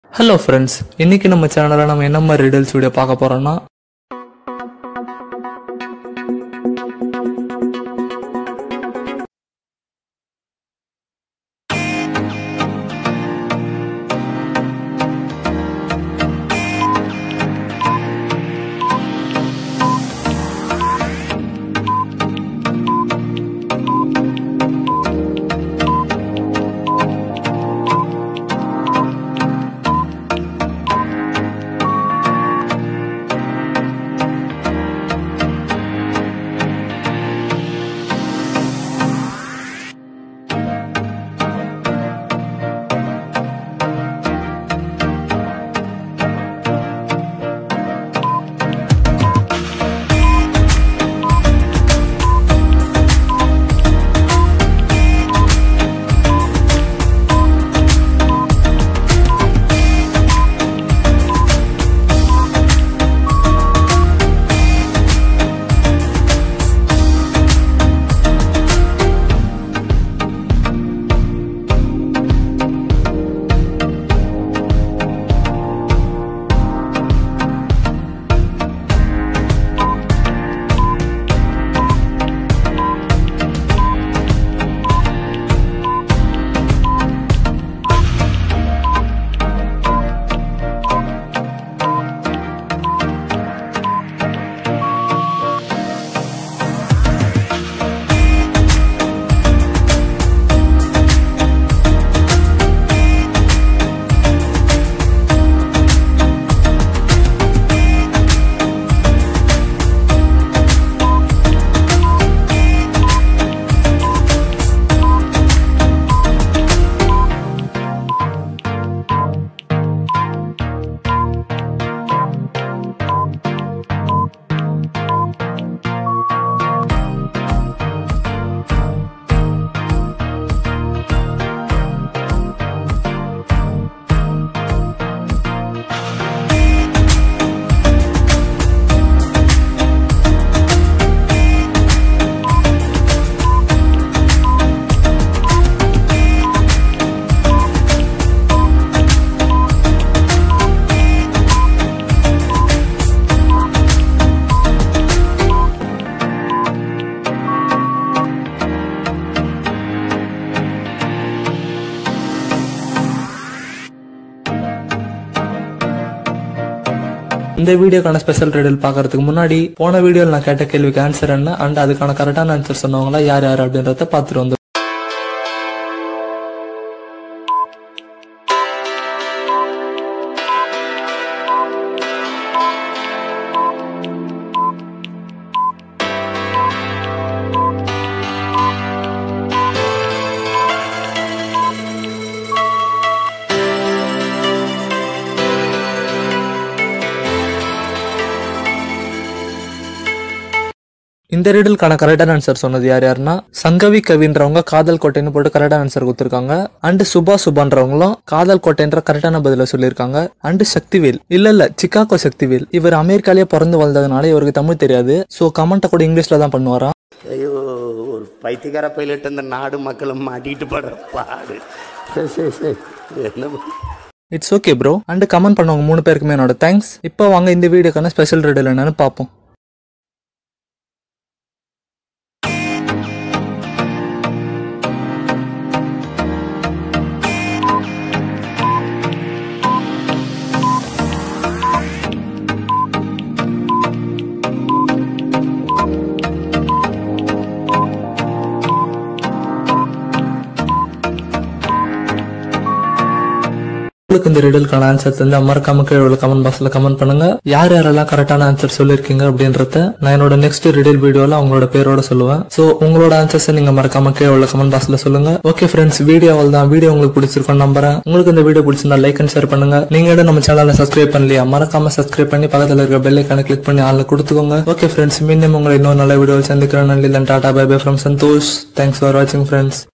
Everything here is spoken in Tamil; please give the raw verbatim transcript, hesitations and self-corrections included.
ஹலோ ஃப்ரெண்ட்ஸ், இன்னைக்கு நம்ம சேனலில் நம்ம என்ன மாதிரி ரிடல்ஸ் வீடியோ பார்க்க போறோம்னா, இந்த வீடியோக்கான ஸ்பெஷல் ரிடல் பார்க்கறதுக்கு முன்னாடி போன வீடியோவில் நான் கேட்ட கேள்விக்கு ஆன்சர் என்ன அண்ட் அதுக்கான கரெக்டான ஆன்சர் சொன்னவங்களா யார் யார் அப்படின்றத பார்த்துட்டு வந்து இந்த ரிடலுக்கான கரெக்டான ஆன்சர் சொன்னது யார் யாருன்னா, சங்கவி கவின்றவங்க காதல் கோட்டைன்னு போட்டு கரெக்டான ஆன்சர் கொடுத்துருக்காங்க. அண்ட் சுபா சுபான்றவங்களும் காதல் கோட்டைன்ற கரெக்டான பதில சொல்லியிருக்காங்க. அண்ட் சக்திவேல் இல்ல இல்ல சிகாகோ சக்திவேல், இவர் அமெரிக்காலேயே பிறந்து வளர்ந்ததுனால இவருக்கு தமிழ் தெரியாது. ஸோ கமெண்ட்டை கூட இங்கிலீஷ்ல தான் பண்ணுவாராம். ஐயோ, ஒரு பைத்தியக்கார பைலட் அந்த நாடு மக்களும் மாட்டிட்டு படுற பாடு. It's okay bro. And comment பண்ணவங்க மூணு பேருக்குமே என்னோட தேங்க்ஸ். இப்போ வாங்க இந்த வீடியோக்கான ஸ்பெஷல் ரிடல் என்னன்னு பார்ப்போம். உங்களுக்கு இந்த ரிடலுக்கான ஆன்சர் தெரிஞ்சா மறக்காம கீழே உள்ள கமெண்ட் பாக்ஸ்ல கமெண்ட் பண்ணுங்க. யார் யாரெல்லாம் கரெக்டான ஆன்சர் சொல்லிருக்கீங்க அப்படின்றத நான் என்னோட நெக்ஸ்ட் ரிடல் வீடியோல அவங்களோட பேரோட சொல்லுவேன். சோ உங்களோட ஆன்சர்ஸ் நீங்க மறக்காம கீழே உள்ள கமெண்ட் பாக்ஸ்ல சொல்லுங்க. ஓகே ஃப்ரெண்ட்ஸ், வீடியோ தான். வீடியோ உங்களுக்கு பிடிச்சிருக்கும் நம்புறேன். உங்களுக்கு இந்த வீடியோ பிடிச்சிருந்தா லைக் அண்ட் ஷேர் பண்ணுங்க. நீங்க நம்ம சேனலை சப்ஸ்கிரைப் பண்ணலையா, மறக்காம சப்ஸ்கிரைப் பண்ணி பக்கத்துல இருக்க பெல் ஐகானை கிளிக் பண்ணி ஆள்ல கொடுத்துக்கோங்க. ஓகே ஃப்ரெண்ட்ஸ், மீண்டும் உங்களை இன்னொரு நல்ல வீடியோ சந்திக்கிறேன். Tata bye bye from Santosh. Thanks for வாட்சிங் ஃப்ரெண்ட்ஸ்.